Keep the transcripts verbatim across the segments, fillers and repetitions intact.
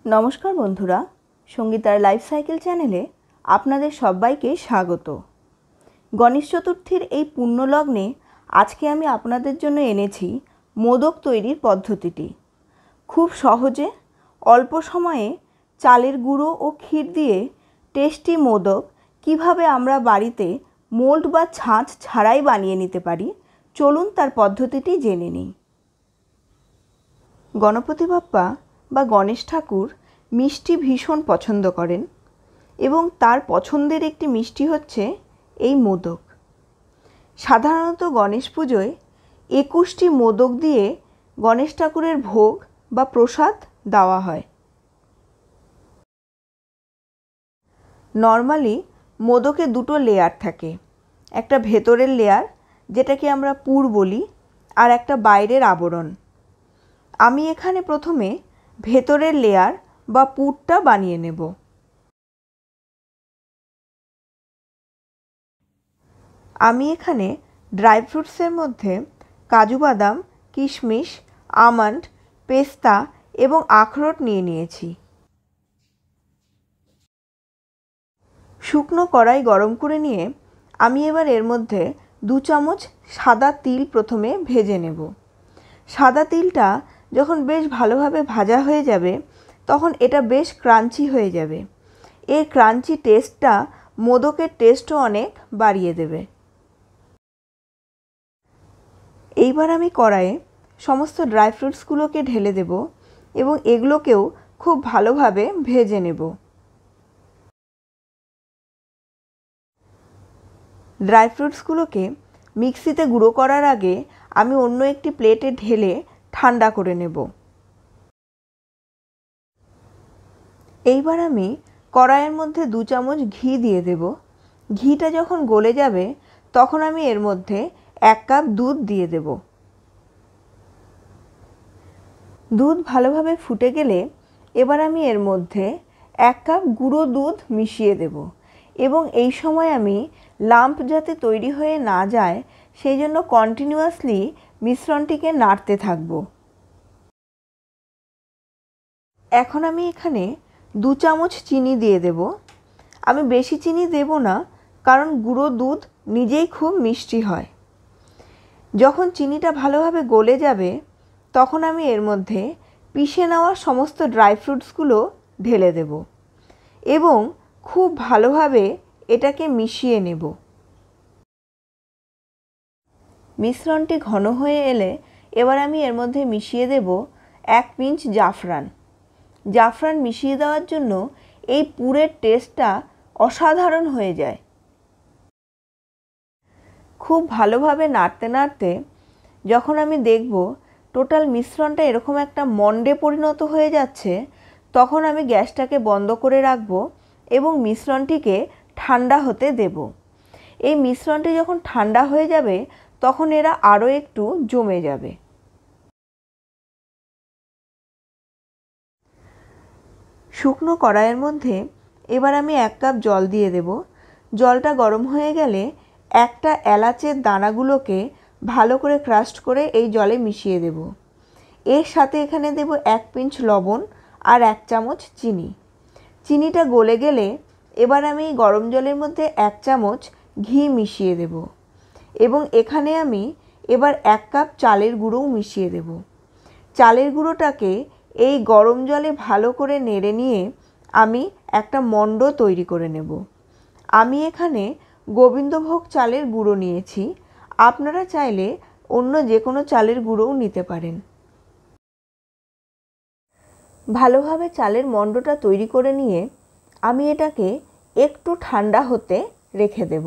नमस्कार बंधुरा संगीतार life cycle चैनेले आपनादेर सबाइके स्वागत। गणेश चतुर्थीर एई पुण्य लग्ने आजके आमी आपनादेर जोन्नो एनेछि मोदक तैरिर पद्धतिटी। खूब सहजे अल्प समये चालेर गुड़ो ओ क्षीर दिए टेस्टी मोदक किभाबे आमरा बाड़ीते मोल्ड बा छाँच छाड़ाई बानिये निते पारी, चलुन तार पद्धतिटी जेने निई। गणपति बाप्पा बा गणेश ठाकुर मिष्टि भीषण पछंद करें एवं तार पछंदेर एकटी मिष्टि हच्छे एई मोदक। साधारणत गणेश पूजोय एकुशटी मोदक दिए गणेश ठाकुरेर भोग बा प्रसाद देওয়া হয়। नर्माली मोदके दुटो लेयार थाके, एकटा भेतरेर लेयार जेटाके आमरा पुर बोली और एकटा बाइरेर आवरण। आमी एखाने प्रथमे भेतरेर लेयार बा पुरटा बानिये नेब। आमी एखाने ड्राई फ्रुट्सের মধ্যে काजू बादाम, किशमिश, आमंड, पेस्ता एवं आखरोट निये निয়েছি। शुकनो कड़ाई गरम करे निये आमी एबार एर मধ্যে दो चामच सादा तिल प्रथमे भेजे नेब। सादा तिलटा যখন বেশ ভালোভাবে ভাজা হয়ে যাবে তখন এটা বেশ ক্রাঞ্চি হয়ে যাবে। এর ক্রাঞ্চি টেস্টটা মোদকের টেস্টও অনেক বাড়িয়ে দেবে। এইবার আমি কড়াইয়ে সমস্ত ড্রাই ফ্রুটসগুলোকে ঢেলে দেব এবং এগুলোকেও খুব ভালোভাবে ভেজে নেব। ড্রাই ফ্রুটসগুলোকে মিক্সিতে গুঁড়ো করার আগে আমি অন্য একটি প্লেটে ঢেলে ঠান্ডা করে নেব। এইবার আমি কড়াইয়ের মধ্যে দু চামচ ঘি দিয়ে দেব। ঘিটা যখন গলে যাবে তখন আমি এর মধ্যে এক কাপ দুধ দিয়ে দেব। দুধ ভালোভাবে ফুটে গেলে এবার আমি এর মধ্যে এক কাপ গুঁড়ো দুধ মিশিয়ে দেব এবং এই সময় আমি লাম্প যাতে তৈরি হয়ে না যায় সেই জন্য কন্টিনিউয়াসলি মিশ্রণটিকে নাড়তে থাকব। এখন আমি এখানে দু চামচ চিনি দিয়ে দেব। আমি বেশি চিনি দেব না কারণ গুঁড়ো দুধ নিজেই খুব মিষ্টি হয়। যখন চিনিটা ভালোভাবে গলে যাবে তখন আমি এর মধ্যে পিষে নেওয়া সমস্ত ড্রাই ফ্রুটসগুলো ঢেলে দেব এবং খুব ভালোভাবে এটাকে মিশিয়ে নেব। মিশ্রণটি ঘন হয়ে এলে এবার আমি এর মধ্যে মিশিয়ে দেব এক পিঞ্চ জাফরান। জাফরান মিশিয়ে দেওয়ার জন্য এই পুরের টেস্টটা অসাধারণ হয়ে যায়। খুব ভালোভাবে নাড়তে নাড়তে যখন আমি দেখব টোটাল মিশ্রণটা এরকম একটা মন্ডে পরিণত হয়ে যাচ্ছে তখন আমি গ্যাসটাকে বন্ধ করে রাখব এবং মিশ্রণটিকে ঠান্ডা হতে দেব। এই মিশ্রণটি যখন ঠান্ডা হয়ে যাবে তখন এরা আরও একটু জমে যাবে। শুকনো কড়াইয়ের মধ্যে এবার আমি এক কাপ জল দিয়ে দেব। জলটা গরম হয়ে গেলে একটা এলাচের দানাগুলোকে ভালো করে ক্রাশ করে এই জলে মিশিয়ে দেব। এর সাথে এখানে দেব এক পিঞ্চ লবণ আর এক চামচ চিনি। চিনিটা গলে গেলে এবার আমি গরম জলের মধ্যে এক চামচ ঘি মিশিয়ে দেব এবং এখানে আমি এবার এক কাপ চালের গুঁড়োও মিশিয়ে দেব। চালের গুঁড়োটাকে এই গরম জলে ভালো করে নেড়ে নিয়ে আমি একটা মণ্ড তৈরি করে নেব। আমি এখানে গোবিন্দভোগ চালের গুঁড়ো নিয়েছি, আপনারা চাইলে অন্য যে কোনো চালের গুঁড়োও নিতে পারেন। ভালোভাবে চালের মণ্ডটা তৈরি করে নিয়ে আমি এটাকে একটু ঠান্ডা হতে রেখে দেব।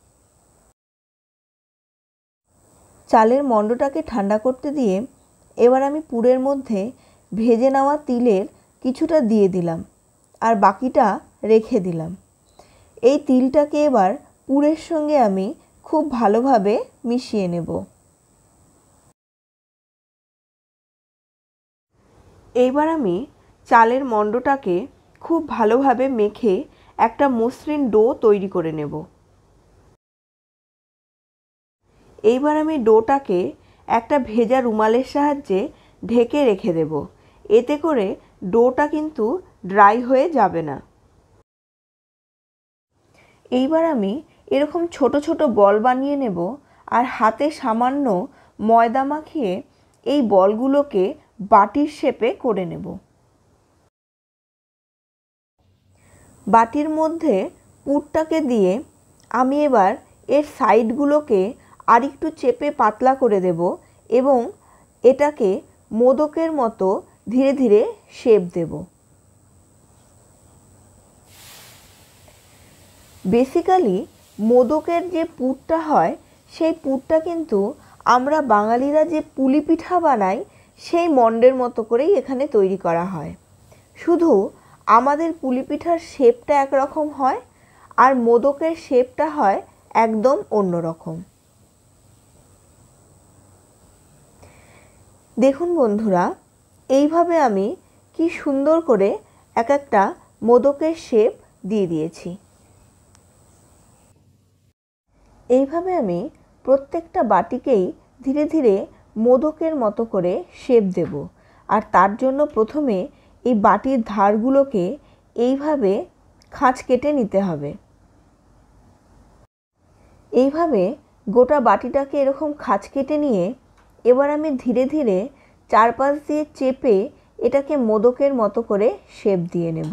চালের মণ্ডটাকে ঠান্ডা করতে দিয়ে এবার আমি পুরের মধ্যে ভেজে নেওয়া তিলের কিছুটা দিয়ে দিলাম আর বাকিটা রেখে দিলাম। এই তিলটাকে এবার পুরের সঙ্গে আমি খুব ভালোভাবে মিশিয়ে নেব। এইবার আমি চালের মণ্ডটাকে খুব ভালোভাবে মেখে একটা মসৃণ ডো তৈরি করে নেব। এইবার আমি ডোটাকে একটা ভেজা রুমালের সাহায্যে ঢেকে রেখে দেব। এতে করে ডোটা কিন্তু ড্রাই হয়ে যাবে না। এইবার আমি এরকম ছোট ছোট বল বানিয়ে নেব আর হাতে সামান্য ময়দা মাখিয়ে এই বলগুলোকে বাটির শেপে করে নেব। বাটির মধ্যে পুরটাকে দিয়ে আমি এবার এর সাইডগুলোকে আরেকটু চেপে পাতলা করে দেব এবং এটাকে মোদকের মতো ধীরে ধীরে শেপ দেব। বেসিক্যালি মোদকের যে পুরটা হয় সেই পুরটা কিন্তু আমরা বাঙালিরা যে পুলি পিঠা বানাই সেই মণ্ডের মতো করেই এখানে তৈরি করা হয়, শুধু আমাদের পুলি পিঠার শেপটা একরকম হয় আর মোদকের শেপটা হয় একদম অন্যরকম। দেখুন বন্ধুরা, এইভাবে আমি কি সুন্দর করে এক একটা মোদকের শেপ দিয়ে দিয়েছি। এইভাবে আমি প্রত্যেকটা বাটিকেই ধীরে ধীরে মোদকের মতো করে শেপ দেব। আর তার জন্য প্রথমে এই বাটির ধারগুলোকে এইভাবে খাঁজ কেটে নিতে হবে। এইভাবে গোটা বাটিটাকে এরকম খাঁজ কেটে নিয়ে এবার আমি ধীরে ধীরে চারপাশ দিয়ে চেপে এটাকে মোদকের মতো করে শেপ দিয়ে নেব।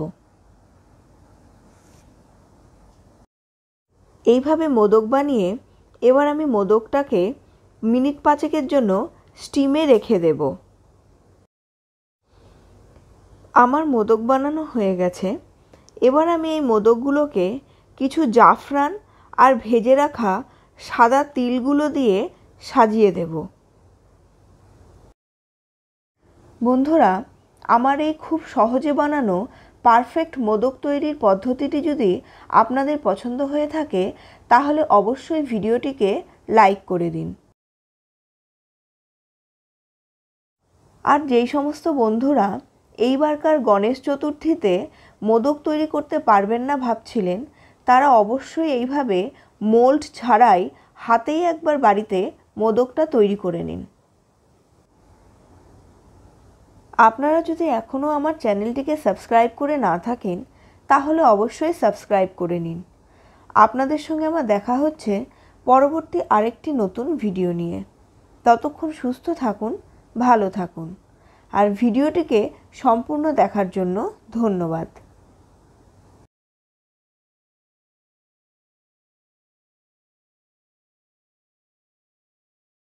এইভাবে মোদক বানিয়ে এবার আমি মোদকটাকে মিনিট পাঁচেকের জন্য স্টিমে রেখে দেব। আমার মোদক বানানো হয়ে গেছে। এবার আমি এই মোদকগুলোকে কিছু জাফরান আর ভেজে রাখা সাদা তিলগুলো দিয়ে সাজিয়ে দেব। বন্ধুরা, আমার এই খুব সহজে বানানো পারফেক্ট মোদক তৈরির পদ্ধতিটি যদি আপনাদের পছন্দ হয়ে থাকে তাহলে অবশ্যই ভিডিওটিকে লাইক করে দিন। আর যেই সমস্ত বন্ধুরা এইবারকার গণেশ চতুর্থীতে মোদক তৈরি করতে পারবেন না ভাবছিলেন, তারা অবশ্যই এইভাবে মোল্ড ছাড়াই হাতেই একবার বাড়িতে মোদকটা তৈরি করে নিন। আপনারা যদি এখনও আমার চ্যানেলটিকে সাবস্ক্রাইব করে না থাকেন তাহলে অবশ্যই সাবস্ক্রাইব করে নিন। আপনাদের সঙ্গে আমার দেখা হচ্ছে পরবর্তী আরেকটি নতুন ভিডিও নিয়ে। ততক্ষণ সুস্থ থাকুন, ভালো থাকুন। আর ভিডিওটিকে সম্পূর্ণ দেখার জন্য ধন্যবাদ।